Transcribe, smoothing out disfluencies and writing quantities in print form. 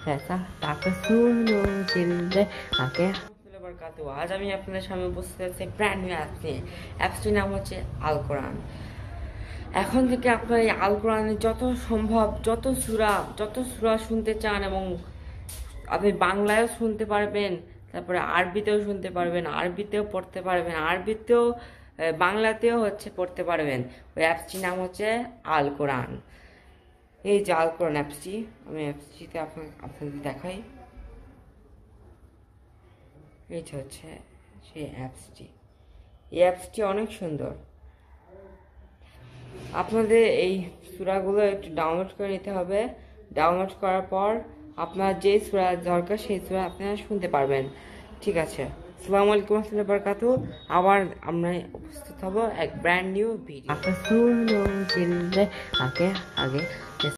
ऐसा ताकत सुनो चिल्ले आके आज আমি আপনাদের সামনে উপস্থিত আছি ব্র্যান্ড নিউ অ্যাপস নিয়ে। অ্যাপসটির নাম হচ্ছে আল কোরআন। এখন থেকে আপনার এই আল কোরআনে যত সম্ভব যত সূরা শুনতে চান এবং আপনি বাংলায়ও শুনতে পারবেন, তারপরে আরবিতেও শুনতে পারবেন, আরবিতেও পড়তে পারবেন, আরবিতেও বাংলাতেও পড়তে পারবেন। ওই অ্যাপসটির নাম হচ্ছে আল কোরআন। এই যে আল কোরআন অ্যাপসটি, আমি অ্যাপসটিতে আপনাদের দেখাই। এই যে হচ্ছে সেই অ্যাপসটি। এই অ্যাপসটি অনেক সুন্দর। আপনাদের এই সূরাগুলো একটু ডাউনলোড করে নিতে হবে। ডাউনলোড করার পর আপনার যে সূরা দরকার সেই সূরা আপনারা শুনতে পারবেন। ঠিক আছে, আসসালামু আলাইকুম ওয়া রাহমাতুল্লাহি ওয়া বারাকাতুহু। আবার আমরা উপস্থিত হব এক ব্র্যান্ড নিউ ভিডিও।